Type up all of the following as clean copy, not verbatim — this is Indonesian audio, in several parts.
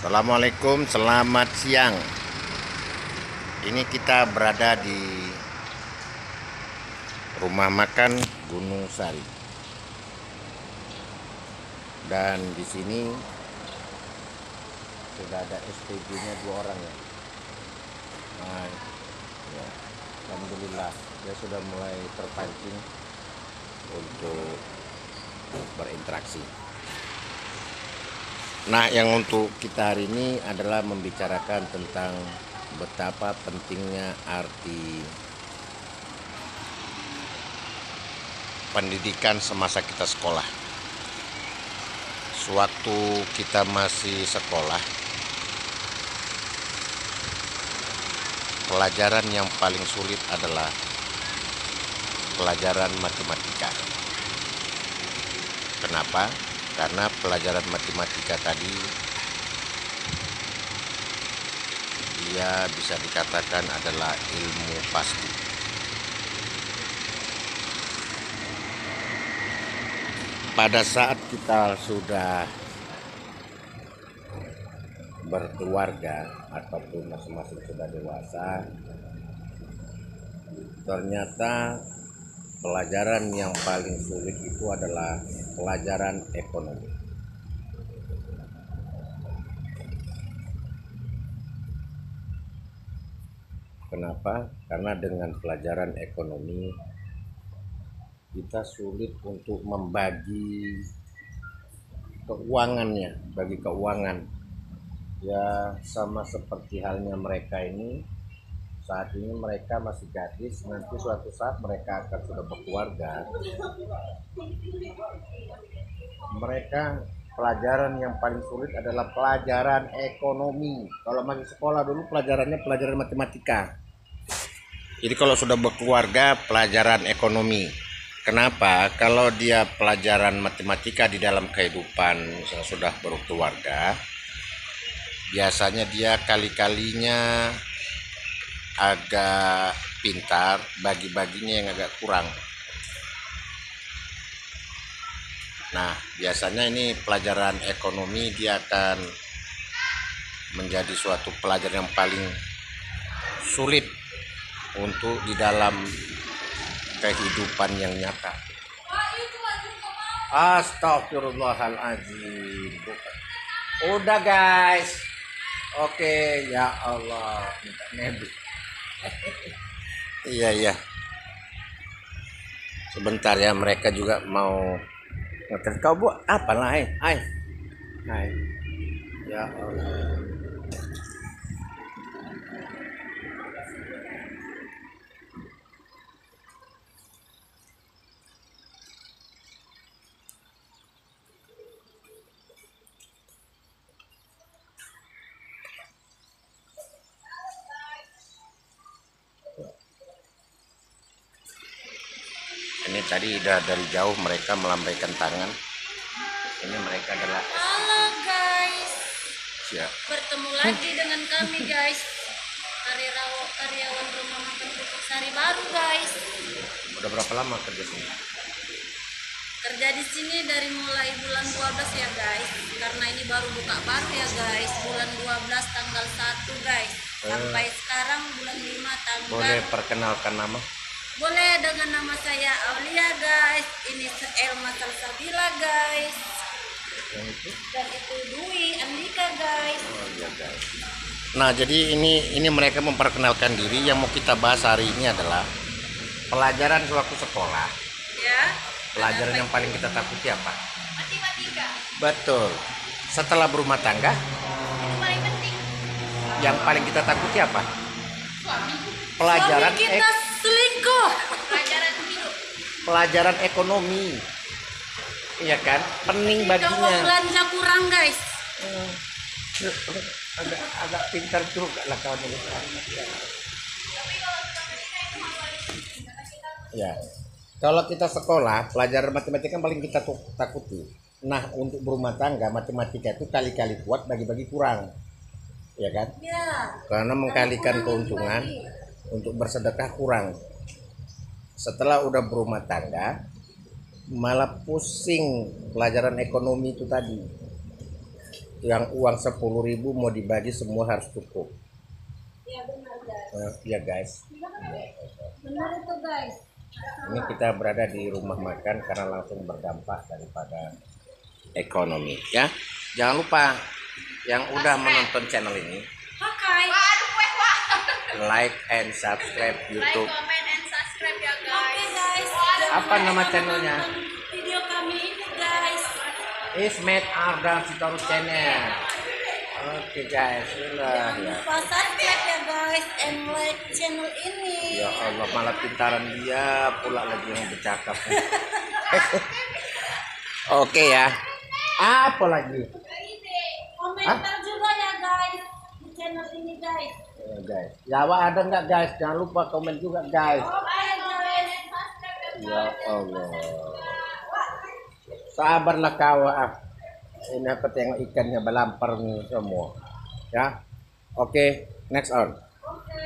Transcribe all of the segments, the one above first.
Assalamualaikum, selamat siang. Ini kita berada di rumah makan Gunung Sari. Dan di sini sudah ada SPG-nya 2 orang ya. Nah, ya. Alhamdulillah dia sudah mulai terpancing untuk berinteraksi. Nah, yang untuk kita hari ini adalah membicarakan tentang betapa pentingnya arti pendidikan semasa kita sekolah. Sewaktu kita masih sekolah, pelajaran yang paling sulit adalah pelajaran matematika. Kenapa? Karena pelajaran matematika tadi dia bisa dikatakan adalah ilmu pasti. Pada saat kita sudah berkeluarga ataupun masing-masing sudah dewasa, ternyata pelajaran yang paling sulit itu adalah pelajaran ekonomi. Kenapa? Karena dengan pelajaran ekonomi kita sulit untuk membagi keuangannya, bagi keuangan. Ya sama seperti halnya mereka ini. Saat ini mereka masih gadis, nanti suatu saat mereka akan sudah berkeluarga. Mereka pelajaran yang paling sulit adalah pelajaran ekonomi. Kalau masih sekolah dulu pelajarannya pelajaran matematika. Jadi kalau sudah berkeluarga pelajaran ekonomi. Kenapa? Kalau dia pelajaran matematika di dalam kehidupan misalnya sudah berkeluarga, biasanya dia kali-kalinya agak pintar, bagi-baginya yang agak kurang. Nah, biasanya ini pelajaran ekonomi dia akan menjadi suatu pelajaran yang paling sulit untuk di dalam kehidupan yang nyata. Astagfirullahaladzim. Udah guys. Oke, ya Allah, minta nebeng. Iya. Sebentar ya, mereka juga mau ngetes. Kau buat apa lah, hai. Ya Allah. Ini tadi udah dari jauh mereka melambaikan tangan. Ini mereka adalah halo guys. Siap. Bertemu lagi dengan kami guys. Karyawan rumah makan Gunung Sari baru guys. Udah berapa lama kerja sini? Kerja di sini dari mulai bulan 12 ya guys. Karena ini baru buka baru ya guys. Bulan 12 tanggal 1 guys. Sampai sekarang bulan 5 tanggal. Boleh perkenalkan nama? Boleh, dengan nama saya Aulia guys. Ini Elma Salsabila guys. Yang itu? Dan itu Dwi Andika guys. Oh iya guys. Nah, jadi ini mereka memperkenalkan diri. Yang mau kita bahas hari ini adalah pelajaran sewaktu sekolah. Ya. Pelajaran yang paling kita takuti apa? Matematika. Betul. Setelah berumah tangga, Itu paling penting. yang paling kita takuti apa? Suami. Pelajaran Suami kita selingkuh. Pelajaran ekonomi. Iya kan? Pening Kalau baginya. belanja kurang guys. Agak pintar juga lah kawan ini. Ya. Kalau kita sekolah, pelajaran matematika yang paling kita takuti. Nah, untuk berumah tangga, matematika itu kali-kali kuat, bagi-bagi kurang. Ya kan? Ya. Karena mengkalikan keuntungan, untuk bersedekah kurang. Setelah udah berumah tangga, malah pusing pelajaran ekonomi itu tadi. yang uang 10.000 mau dibagi semua harus cukup. Iya benar guys. Ya guys. Benar itu guys. Ini kita berada di rumah makan karena langsung berdampak daripada ekonomi ya. Jangan lupa yang udah menonton channel ini Pakai. like and subscribe YouTube. Comment and subscribe ya guys. Oke guys. Apa nama channelnya? Video kami ini guys. Ismet Ardan Sitoru Channel. Oke guys, inilah Jangan ya. lupa subscribe ya guys and like channel ini. Ya Allah, malah pintaran dia pula lagi yang bercakap. Oke ya. Apa lagi? Komentar juga ya guys di channel ini guys. Ya, guys. Jawa ada nggak guys? Jangan lupa komen juga guys. Oke guys. Ya Allah. Sabarlah kau ah. Ini apa tengok ikannya balampar nih semua. Ya. Oke, next on. Oke.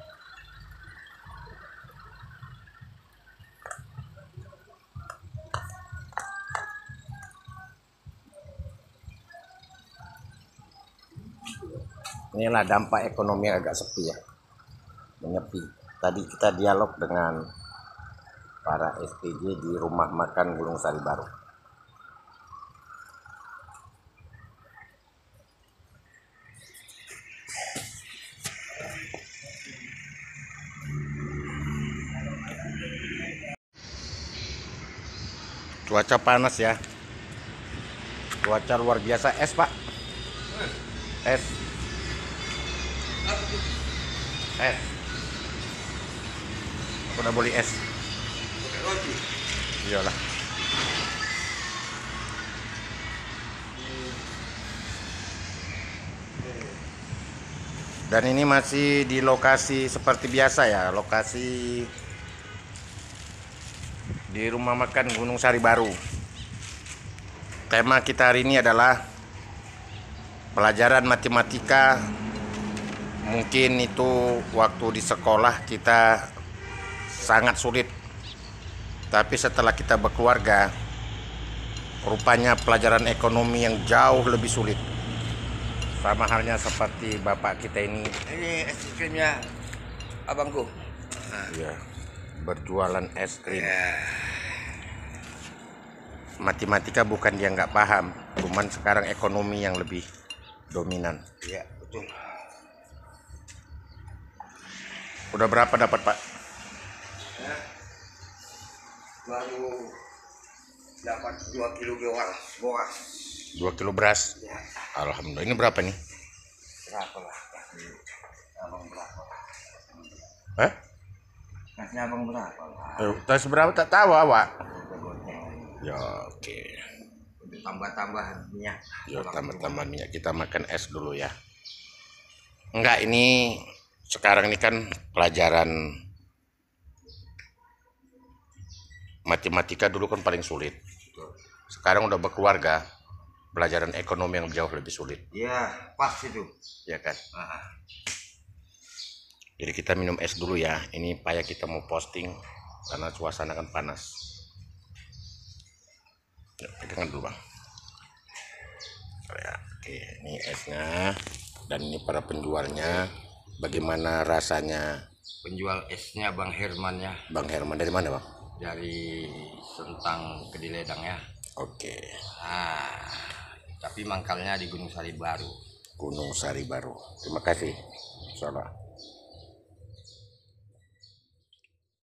Inilah dampak ekonomi agak sepi ya. Menyepi. Tadi kita dialog dengan para SPJ di rumah makan Gunung Sari Baru. Cuaca panas ya. Cuaca luar biasa. Es pak. Es. Es. Aku udah beli es. Iyalah. Dan ini masih di lokasi seperti biasa ya, lokasi di rumah makan Gunung Sari Baru. Tema kita hari ini adalah pelajaran matematika. Mungkin itu waktu di sekolah kita sangat sulit, tapi setelah kita berkeluarga, rupanya pelajaran ekonomi yang jauh lebih sulit. Sama halnya seperti bapak kita ini. Ini es krimnya abangku. Ya, berjualan es krim. Ya. Matematika bukan dia nggak paham, cuman sekarang ekonomi yang lebih dominan. Ya, betul. Udah berapa dapat pak? Ya. Baru dapat 2 kilo boas. 2 kilo beras. Ya. Alhamdulillah. Ini berapa nih? Berapa lah? Abang berapa? Hah? Kasih abang berapa lah? Tas berapa tak tahu awak. Ya oke. Untuk tambah-tambah minyak. Ya tambah-tambah minyak. Kita makan es dulu ya. Enggak, ini sekarang ini kan pelajaran matematika dulu kan paling sulit. Sekarang udah berkeluarga, pelajaran ekonomi yang jauh lebih sulit. Ya, pas itu. Ya kan? Ah. Jadi kita minum es dulu ya. Ini payah kita mau posting karena suasana kan panas. Ya, pegangan dulu bang. Ya, oke, ini esnya dan ini para penjualnya. Bagaimana rasanya? Penjual esnya Bang Herman ya, Bang Herman dari mana bang? dari Sentang Kediledang ya. Oke, Ah, tapi mangkalnya di Gunung Sari Baru. Gunung Sari Baru. Terima kasih. Insyaallah.